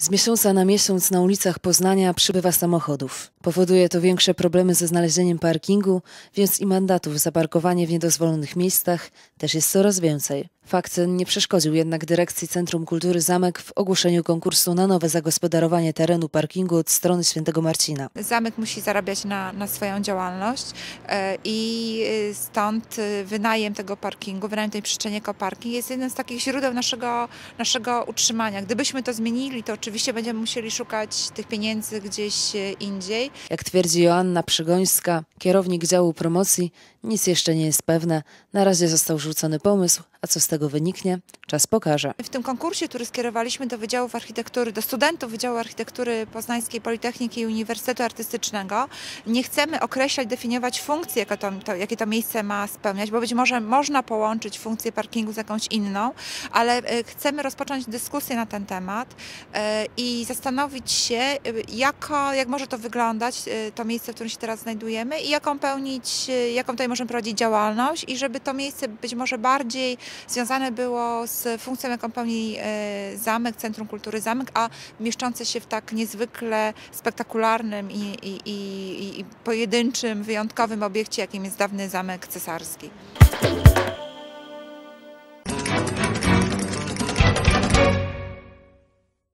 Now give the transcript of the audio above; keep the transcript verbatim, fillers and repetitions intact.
Z miesiąca na miesiąc na ulicach Poznania przybywa samochodów. Powoduje to większe problemy ze znalezieniem parkingu, więc i mandatów za parkowanie w niedozwolonych miejscach też jest coraz więcej. Fakt ten nie przeszkodził jednak dyrekcji Centrum Kultury Zamek w ogłoszeniu konkursu na nowe zagospodarowanie terenu parkingu od strony Świętego Marcina. Zamek musi zarabiać na, na swoją działalność i stąd wynajem tego parkingu, wynajem tej przestrzeni jako parking jest jednym z takich źródeł naszego, naszego utrzymania. Gdybyśmy to zmienili, to oczywiście będziemy musieli szukać tych pieniędzy gdzieś indziej. Jak twierdzi Joanna Przygońska, kierownik działu promocji, nic jeszcze nie jest pewne. Na razie został rzucony pomysł, a co z tego wyniknie, czas pokaże. W tym konkursie, który skierowaliśmy do Wydziałów Architektury, do studentów Wydziału Architektury Poznańskiej Politechniki i Uniwersytetu Artystycznego, nie chcemy określać, definiować funkcji, jakie to, to, jakie to miejsce ma spełniać, bo być może można połączyć funkcję parkingu z jakąś inną, ale chcemy rozpocząć dyskusję na ten temat i zastanowić się, jako, jak może to wyglądać, to miejsce, w którym się teraz znajdujemy i jaką pełnić, jaką tutaj możemy prowadzić działalność i żeby to miejsce być może bardziej związane było z funkcją, jaką pełni zamek, Centrum Kultury Zamek, a mieszczące się w tak niezwykle spektakularnym i, i, i, i pojedynczym, wyjątkowym obiekcie, jakim jest dawny Zamek Cesarski.